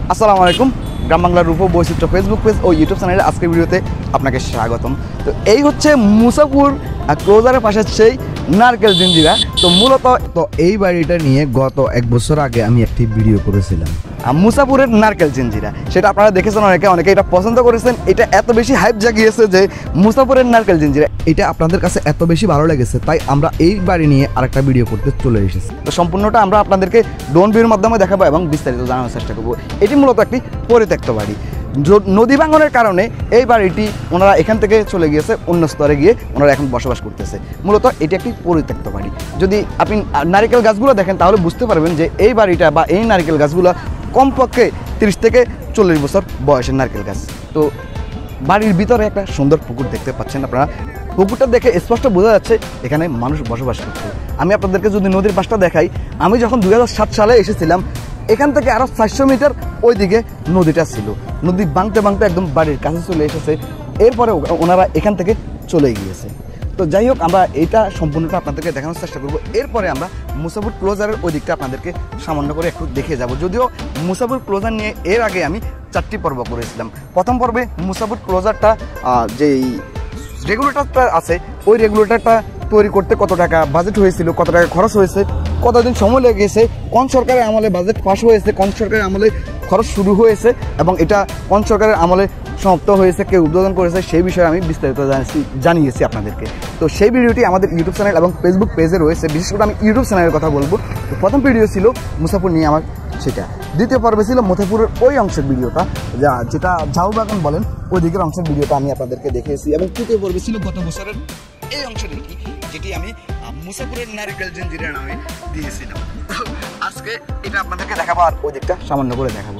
আসসালামু আলাইকুম। গ্রাম বাংলার রূপ বৈচিত্র্য ফেসবুক পেজ ও ইউটিউব চ্যানেলে আজকের ভিডিওতে আপনাকে স্বাগতম। তো এই হচ্ছে মুসাপুর ক্লোজারের পাশে সেই নারকেল জিঞ্জিরা। তো মূলত এই বাড়িটা নিয়ে গত 1 বছর আগে আমি একটি ভিডিও করেছিলাম, মুসাপুরের নারকেল জিঞ্জিরা। সেটা আপনারা দেখেছেন, অনেকে এটা পছন্দ করেছেন। এটা এত বেশি হাইপ জাগিয়েছে যে মুসাপুরের নারকেল জিঞ্জিরা এটা আপনাদের কাছে এত বেশি ভালো লেগেছে, তাই আমরা এই বাড়ি নিয়ে আরেকটা ভিডিও করতে চলে এসেছি। তো সম্পূর্ণটা আমরা আপনাদেরকে ড্রোন ভিউর মাধ্যমে দেখাবো এবং বিস্তারিত জানানোর চেষ্টা করবো। এটি মূলত একটি পরিত্যক্ত বাড়ি। নদী ভাঙনের কারণে এই বাড়িটি ওনারা এখান থেকে চলে গিয়েছে, অন্য স্তরে গিয়ে ওনারা এখন বসবাস করতেছে। মূলত এটি একটি পরিত্যক্ত বাড়ি। যদি আপনি নারকেল গাছগুলো দেখেন তাহলে বুঝতে পারবেন যে এই বাড়িটা বা এই নারকেল গাছগুলো কমপক্ষে 30 থেকে 40 বছর বয়সের নারকেল গাছ। তো বাড়ির ভিতরে একটা সুন্দর পুকুর দেখতে পাচ্ছেন আপনারা। পুকুরটা দেখে স্পষ্ট বোঝা যাচ্ছে এখানে মানুষ বসবাস করছে। আমি আপনাদেরকে যদি নদীর পাশটা দেখাই, আমি যখন 2007 সালে এসেছিলাম এখান থেকে আরও 400 মিটার ওইদিকে নদীটা ছিল। নদী ভাঙতে ভাঙতে একদম বাড়ির কাছে চলে এসেছে, এরপরে ওনারা এখান থেকে চলে গিয়েছে। তো যাই হোক, আমরা এইটা সম্পূর্ণটা আপনাদেরকে দেখানোর চেষ্টা করব। এরপরে আমরা মুসাপুর ক্লোজারের ওই দিকটা আপনাদেরকে সামান্য করে একটু দেখে যাব। যদিও মুসাপুর ক্লোজার নিয়ে এর আগে আমি 4টি পর্ব করেছিলাম। প্রথম পর্বে মুসাপুর ক্লোজারটা যেই রেগুলেটরটা আছে, ওই রেগুলেটরটা তৈরি করতে কত টাকা বাজেট হয়েছিল, কত টাকা খরচ হয়েছে, কতদিন সময় লেগেছে, কোন সরকারের আমলে বাজেট পাস হয়েছে, কোন সরকারের আমলে খরচ শুরু হয়েছে এবং এটা কোন সরকারের আমলে সমাপ্ত হয়েছে, কে উদ্বোধন করেছে, সেই বিষয়ে আমি বিস্তারিত জানিয়েছি আপনাদেরকে। তো সেই ভিডিওটি আমাদের ইউটিউব চ্যানেল এবং ফেসবুক পেজে রয়েছে। বিশেষ করে আমি ইউটিউব চ্যানেলের কথা বলবো। তো প্রথম ভিডিও ছিল মুসাপুর নিয়ে আমার সেটা। দ্বিতীয় পর্বে ছিল মুসাপুরের ওই অংশের ভিডিওটা, যেটা ঝাউ বাগান বলেন ওই দিকের অংশের ভিডিওটা আমি আপনাদেরকে দেখিয়েছি। এবং তৃতীয় পর্বে ছিল গত বছরের এই অংশের যেটি আমি মুসাপুরের নারকেল জিঞ্জিরা নামে দিয়েছিলাম। আজকে এটা আপনাদেরকে দেখাবো আর ওই দিকটা সামান্য করে দেখাবো।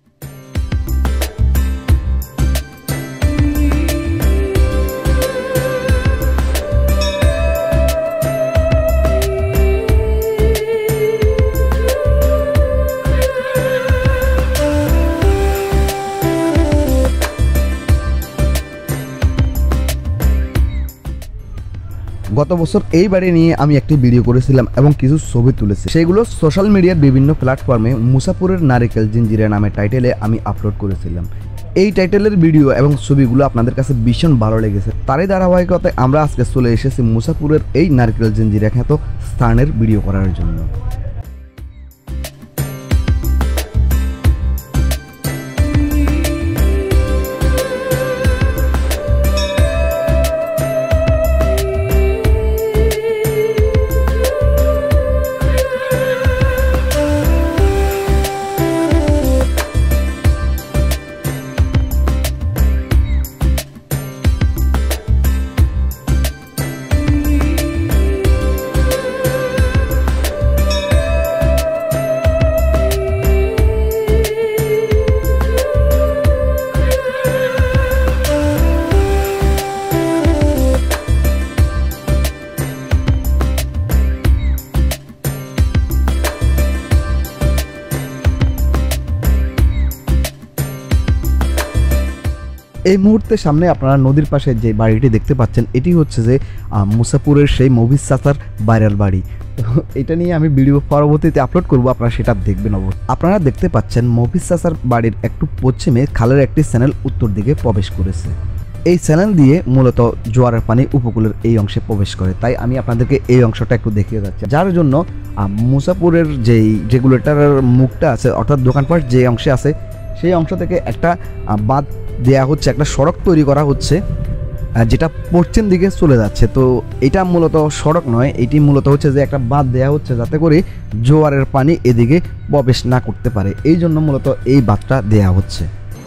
গত বছর এই বাড়ি নিয়ে আমি একটি ভিডিও করেছিলাম এবং কিছু ছবি তুলেছি, সেগুলো সোশ্যাল মিডিয়ার বিভিন্ন প্ল্যাটফর্মে মুসাপুরের নারকেল জিঞ্জিরা নামে টাইটেলে আমি আপলোড করেছিলাম। এই টাইটেলের ভিডিও এবং ছবিগুলো আপনাদের কাছে ভীষণ ভালো লেগেছে। তারই ধারাবাহিকতায় আমরা আজকে চলে এসেছি মুসাপুরের এই নারকেল জিঞ্জিরা খ্যাত স্থানের ভিডিও করার জন্য। এই মুহূর্তে সামনে আপনারা নদীর পাশে যে বাড়িটি দেখতে পাচ্ছেন, এটি হচ্ছে যে মুসাপুরের সেই মফিজ চাচার ভাইরাল বাড়ি। তো এটা নিয়ে আমি ভিডিও পরবর্তীতে আপলোড করব, আপনারা সেটা দেখবেন। আপনারা দেখতে পাচ্ছেন মফিজ চাচার বাড়ির একটু পশ্চিমে খালের একটি চ্যানেল উত্তর দিকে প্রবেশ করেছে। এই চ্যানেল দিয়ে মূলত জোয়ারের পানি উপকূলের এই অংশে প্রবেশ করে, তাই আমি আপনাদেরকে এই অংশটা একটু দেখিয়ে যাচ্ছি। যার জন্য মুসাপুরের যেই রেগুলেটরের মুখটা আছে, অর্থাৎ দোকানপাট যে অংশে আছে, সেই অংশ থেকে একটা বাঁধ দেয়া হচ্ছে, একটা সড়ক তৈরি করা হচ্ছে যেটা পশ্চিম দিকে চলে যাচ্ছে। তো এটা মূলত সড়ক নয়, এটি মূলত হচ্ছে যে একটা বাঁধ দেয়া হচ্ছে যাতে করে জোয়ারের পানি এদিকে প্রবেশ না করতে পারে। এই জন্য মূলত এই বাঁধটা দেয়া হচ্ছে।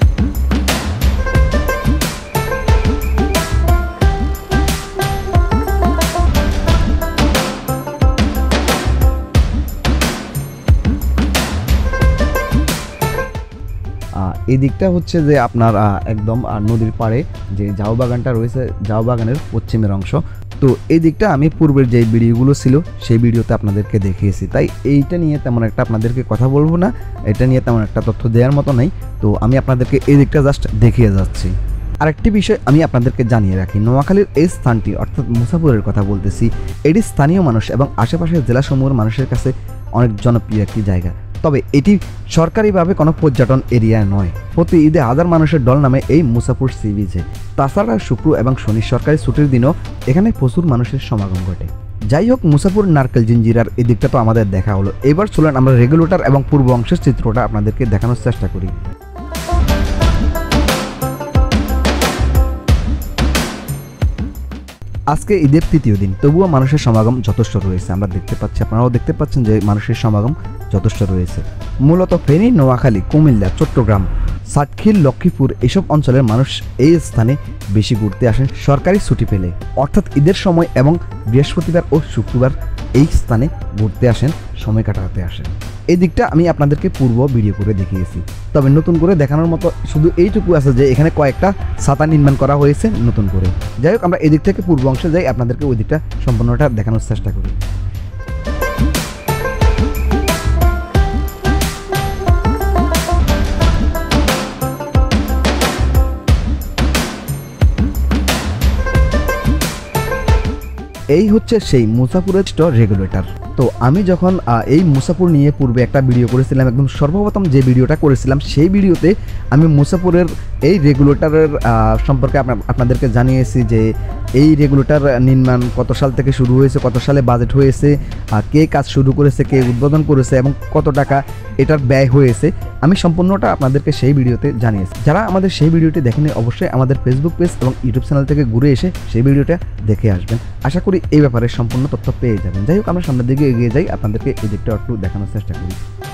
এই দিকটা হচ্ছে যে আপনার একদম নদীর পাড়ে যে ঝাউ বাগানটা রয়েছে, ঝাউ বাগানের পশ্চিমের অংশ। তো এই দিকটা আমি পূর্বের যে ভিডিওগুলো ছিল সেই ভিডিওতে আপনাদেরকে দেখিয়েছি, তাই এইটা নিয়ে তেমন একটা আপনাদেরকে কথা বলবো না, এটা নিয়ে তেমন একটা তথ্য দেওয়ার মতো নেই। তো আমি আপনাদেরকে এই দিকটা জাস্ট দেখিয়ে যাচ্ছি। আরেকটি বিষয় আমি আপনাদেরকে জানিয়ে রাখি, নোয়াখালীর এই স্থানটি অর্থাৎ মুসাপুরের কথা বলতেছি, এটি স্থানীয় মানুষ এবং আশেপাশের জেলাসমূহের মানুষের কাছে অনেক জনপ্রিয় একটি জায়গা। তবে এটি সরকারিভাবে কোনো পর্যটন এরিয়া নয়। প্রতি ঈদে হাজার মানুষের দল নামে এই মুসাপুর সি বিচে। তাছাড়া শুক্র এবং শনি সরকারি ছুটির দিনও এখানে প্রচুর মানুষের সমাগম ঘটে। যাই হোক, মুসাপুর নারকেল জিঞ্জিরার এই দিকটা তো আমাদের দেখা হলো। এবার চলুন আমরা রেগুলেটর এবং পূর্ব অংশের চিত্রটা আপনাদেরকে দেখানোর চেষ্টা করি। আজকে ঈদের তৃতীয় দিন, তবুও মানুষের সমাগম যথেষ্ট রয়েছে। আমরা দেখতে পাচ্ছি, আপনারাও দেখতে পাচ্ছেন যে মানুষের সমাগম যথেষ্ট রয়েছে। মূলত ফেনী, নোয়াখালী, কুমিল্লা, চট্টগ্রাম, সাতক্ষীর, লক্ষ্মীপুর এইসব অঞ্চলের মানুষ এই স্থানে বেশি ঘুরতে আসেন সরকারি ছুটি পেলে, অর্থাৎ ঈদের সময় এবং বৃহস্পতিবার ও শুক্রবার এই স্থানে ঘুরতে আসেন, সময় কাটাতে আসেন। এই দিকটা আমি আপনাদেরকে পূর্ব ভিডিও করে দেখিয়েছি, তবে নতুন করে দেখানোর মতো শুধু এইটুকু আছে যে এখানে কয়েকটা ছাতা নির্মাণ করা হয়েছে নতুন করে। যাই হোক, আমরা এদিক থেকে পূর্ব অংশে যাই, আপনাদেরকে ওই দিকটা সম্পূর্ণটা দেখানোর চেষ্টা করি। এই হচ্ছে সেই মুসাপুরের রেগুলেটর। তো আমি যখন এই মুসাপুর নিয়ে পূর্বে একটা ভিডিও করেছিলাম, একদম সর্বপ্রথম যে ভিডিওটা করেছিলাম সেই ভিডিওতে আমি মুসাপুরের এই রেগুলেটরের সম্পর্কে আপনাদেরকে জানিয়েছি যে এই রেগুলেটর নির্মাণ কত সাল থেকে শুরু হয়েছে, কত সালে বাজেট হয়েছে, কে কাজ শুরু করেছে, কে উদ্বোধন করেছে এবং কত টাকা এটার ব্যয় হয়েছে। আমি সম্পূর্ণটা আপনাদেরকে সেই ভিডিওতে জানিয়েছি। যারা আমাদের সেই ভিডিওটি দেখেনি অবশ্যই আমাদের ফেসবুক পেজ এবং ইউটিউব চ্যানেল থেকে ঘুরে এসে সেই ভিডিওটা দেখে আসবেন। আশা করি এই ব্যাপারে সম্পূর্ণ তথ্য পেয়ে যাবেন। যাই হোক, আমরা সামনের দিকে এগিয়ে যাই, আপনাদেরকে এই দিকটা একটু দেখানোর চেষ্টা করি।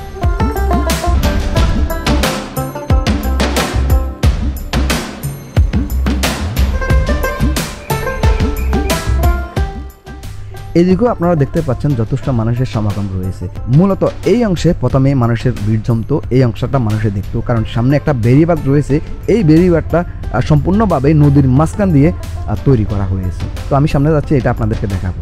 এদিকেও আপনারা দেখতে পাচ্ছেন যথেষ্ট মানুষের সমাগম রয়েছে। মূলত এই অংশে প্রথমে মানুষের ভিড় জমতো, এই অংশটা মানুষের দেখতো, কারণ সামনে একটা বেড়িবাঁধ রয়েছে। এই বেড়িবাঁধটা সম্পূর্ণভাবে নদীর মাঝখান দিয়ে তৈরি করা হয়েছে। তো আমি সামনে যাচ্ছি, এটা আপনাদেরকে দেখাবো।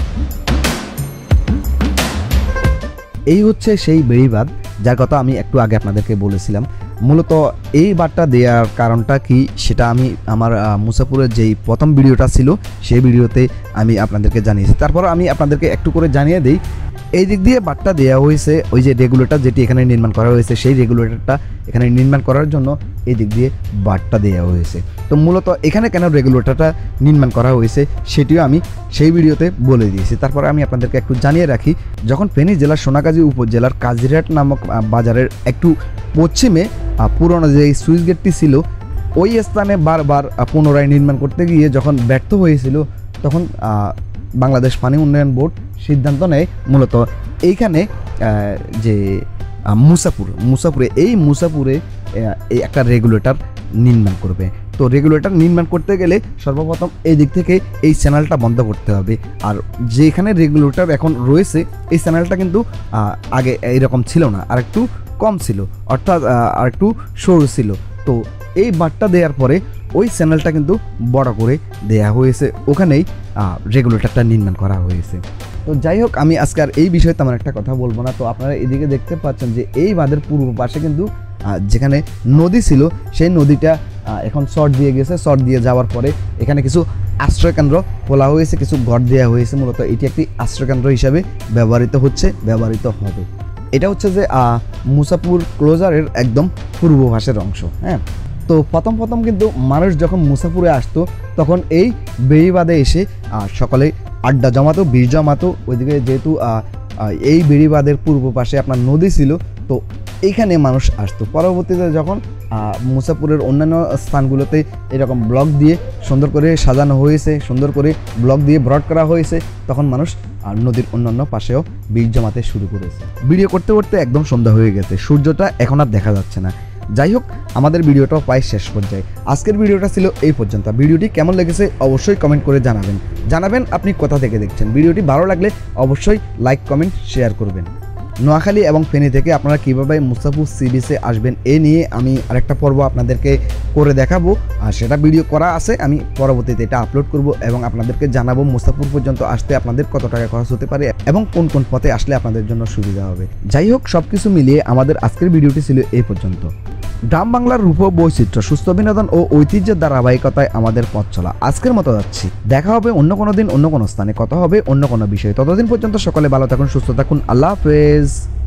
এই হচ্ছে সেই বেড়িবাঁধ যার কথা আমি একটু আগে আপনাদেরকে বলেছিলাম। মূলত এই বাঁধটা দেওয়ার কারণটা কি সেটা আমি আমার মুসাপুরের যেই প্রথম ভিডিওটা ছিল সেই ভিডিওতে আমি আপনাদেরকে জানিয়েছি। তারপর আমি আপনাদেরকে একটু করে জানিয়ে দিই, এই দিক দিয়ে বাঁধটা দেওয়া হয়েছে। ওই যে রেগুলেটর যেটি এখানে নির্মাণ করা হয়েছে সেই রেগুলেটরটা এখানে নির্মাণ করার জন্য এই দিক দিয়ে বাঁধটা দেওয়া হয়েছে। তো মূলত এখানে কেন রেগুলেটরটা নির্মাণ করা হয়েছে সেটিও আমি সেই ভিডিওতে বলে দিয়েছি। তারপর আমি আপনাদেরকে একটু জানিয়ে রাখি, যখন ফেনী জেলার সোনাগাজী উপজেলার কাজিরহাট নামক বাজারের একটু পশ্চিমে পুরনো যে সুইচ গেটটি ছিল ওই স্থানে বারবার পুনরায় নির্মাণ করতে গিয়ে যখন ব্যর্থ হয়েছিল, তখন বাংলাদেশ পানি উন্নয়ন বোর্ড সিদ্ধান্ত নেয় মূলত এইখানে যে মুসাপুরে এই একটা রেগুলেটর নির্মাণ করবে। তো রেগুলেটর নির্মাণ করতে গেলে সর্বপ্রথম এই দিক থেকে এই চ্যানেলটা বন্ধ করতে হবে। আর যেখানে রেগুলেটর এখন রয়েছে এই চ্যানেলটা কিন্তু আগে এইরকম ছিল না, আর একটু কম ছিল, অর্থাৎ আর একটু সরু ছিল। তো এই বাঁধটা দেওয়ার পরে ওই চ্যানেলটা কিন্তু বড় করে দেয়া হয়েছে, ওখানেই রেগুলেটরটা নির্মাণ করা হয়েছে। তো যাই হোক, আমি আজকে আর এই বিষয়ে তেমন একটা কথা বলবো না। তো আপনারা এদিকে দেখতে পাচ্ছেন যে এই বাঁধের পূর্ব পাশে কিন্তু যেখানে নদী ছিল সেই নদীটা এখন শর্ট দিয়ে গেছে। শর্ট দিয়ে যাওয়ার পরে এখানে কিছু আশ্রয়কেন্দ্র খোলা হয়েছে, কিছু ঘর দেওয়া হয়েছে। মূলত এটি একটি আশ্রয়কেন্দ্র হিসাবে ব্যবহৃত হবে। এটা হচ্ছে যে মুসাপুর ক্লোজারের একদম পূর্ব পাশের অংশ। হ্যাঁ, তো প্রথম কিন্তু মানুষ যখন মুসাপুরে আসতো তখন এই বেড়িবাঁধে এসে সকলে আড্ডা জমাতো, বীর জমাতো। ওইদিকে যেহেতু এই বেড়িবাঁধের পূর্ব পাশে আপনার নদী ছিল, তো এইখানে মানুষ আসতো। পরবর্তীতে যখন মুসাপুরের অন্যান্য স্থানগুলোতে এরকম ব্লক দিয়ে সুন্দর করে সাজানো হয়েছে, সুন্দর করে ব্লক দিয়ে ভরাট করা হয়েছে, তখন মানুষ নদীর অন্যান্য পাশেও বীর জমাতে শুরু করেছে। ভিডিও করতে করতে একদম সন্ধ্যা হয়ে গেছে, সূর্যটা এখন আর দেখা যাচ্ছে না। যাই হোক, আমাদের ভিডিওটাও প্রায় শেষ পর্যায়ে। আজকের ভিডিওটা ছিল এই পর্যন্ত। ভিডিওটি কেমন লেগেছে অবশ্যই কমেন্ট করে জানাবেন আপনি কোথা থেকে দেখছেন। ভিডিওটি ভালো লাগলে অবশ্যই লাইক, কমেন্ট, শেয়ার করবেন। নোয়াখালী এবং ফেনী থেকে আপনারা কীভাবে মুসাপুর সি বিচে আসবেন এ নিয়ে আমি আরেকটা পর্ব আপনাদেরকে করে দেখাবো, আর সেটা ভিডিও করা আছে, আমি পরবর্তীতে এটা আপলোড করব এবং আপনাদেরকে জানাবো মুসাপুর পর্যন্ত আসতে আপনাদের কত টাকা খরচ হতে পারে এবং কোন কোন পথে আসলে আপনাদের জন্য সুবিধা হবে। যাই হোক, সব কিছু মিলিয়ে আমাদের আজকের ভিডিওটি ছিল এই পর্যন্ত। গ্রাম বাংলার রূপ ও বৈচিত্র্য, সুস্থ বিনোদন ও ঐতিহ্যের ধারাবাহিকতায় আমাদের পথ চলা। আজকের মতো যাচ্ছি, দেখা হবে অন্য কোনো দিন, অন্য কোনো স্থানে, কথা হবে অন্য কোনো বিষয়ে। ততদিন পর্যন্ত সকলে ভালো থাকুন, সুস্থ থাকুন। আল্লাহ হাফেজ।